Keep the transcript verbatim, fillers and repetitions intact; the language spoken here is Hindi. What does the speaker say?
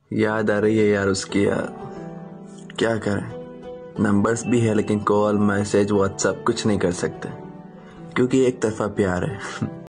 याद आ रही है यार उसकी यार। क्या करें, नंबर्स भी है लेकिन कॉल मैसेज व्हाट्सएप कुछ नहीं कर सकते क्योंकि एक तरफा प्यार है।